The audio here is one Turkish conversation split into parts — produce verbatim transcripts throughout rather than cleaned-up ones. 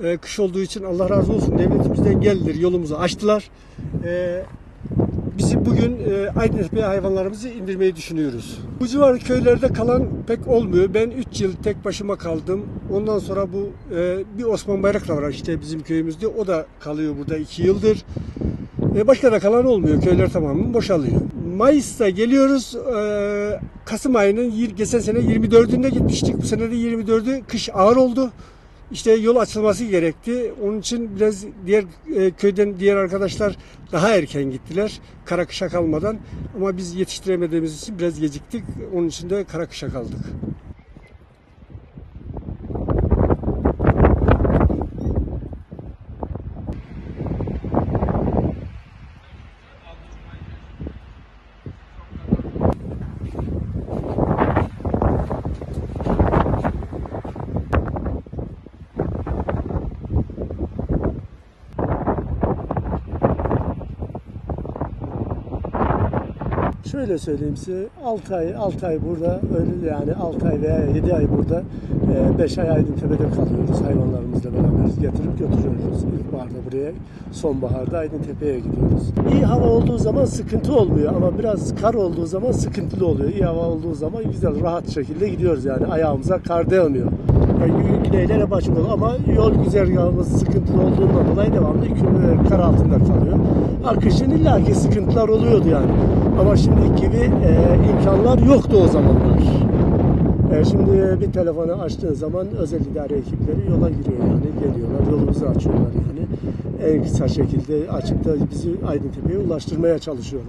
E, kış olduğu için Allah razı olsun devletimizden geldiler, yolumuzu açtılar. E, Bizi bugün e, Aydıntepe'ye hayvanlarımızı indirmeyi düşünüyoruz. Bu civar köylerde kalan pek olmuyor. Ben üç yıl tek başıma kaldım. Ondan sonra bu e, bir Osman Bayraktar var işte bizim köyümüzde. O da kalıyor burada iki yıldır. E, başka da kalan olmuyor. Köyler tamamen boşalıyor. Mayıs'ta geliyoruz. E, Kasım ayının geçen sene yirmi dördünde gitmiştik. Bu sene de yirmi dördü kış ağır oldu. İşte yol açılması gerekti. Onun için biraz diğer e, köyden diğer arkadaşlar daha erken gittiler. Karakış'a kalmadan. Ama biz yetiştiremediğimiz için biraz geciktik. Onun için de Karakış'a kaldık. Şöyle söyleyeyim size, altı ay altı ay burada, öyle yani altı ay veya yedi ay burada, beş ay Aydıntepe'de kalıyoruz hayvanlarımızla beraber, getirip götürüyoruz. İlkbaharda buraya, sonbaharda Aydıntepe'ye gidiyoruz. İyi hava olduğu zaman sıkıntı olmuyor ama biraz kar olduğu zaman sıkıntılı oluyor. İyi hava olduğu zaman güzel, rahat şekilde gidiyoruz yani, ayağımıza kar değmiyor. Yani güneyler hep açık oluyor ama yol güzergahımız sıkıntılı olduğundan dolayı devamlı kar altında kalıyor. Kışın illaki sıkıntılar oluyordu yani. Ama şimdiki gibi e, imkanlar yoktu o zamanlar. E, şimdi bir telefonu açtığın zaman özel idare ekipleri yola giriyor yani, geliyorlar, yolumuzu açıyorlar yani. En kısa şekilde açıp da bizi Aydıntepe'ye ulaştırmaya çalışıyorlar.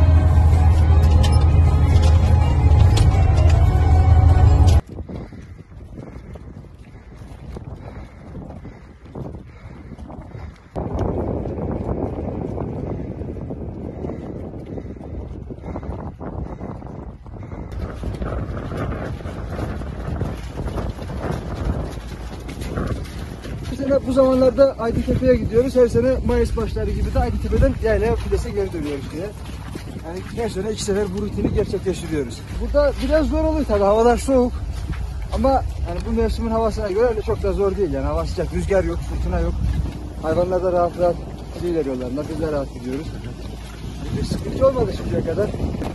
Bu sene bu zamanlarda Aydıntepe'ye gidiyoruz. Her sene Mayıs başları gibi de Aydıntepe'den yaylaya Kudes'e geri dönüyoruz diye. Yani her sene iki sefer bu rutini gerçekleştiriyoruz. Burada biraz zor oluyor tabii, havalar soğuk. Ama yani bu mevsimin havasına göre öyle çok da zor değil yani. Hava sıcak, rüzgar yok, fırtına yok. Hayvanlar da rahat rahat ilerliyorlar. Biz de rahat gidiyoruz. Bir sıkıntı olmadı şimdiye kadar.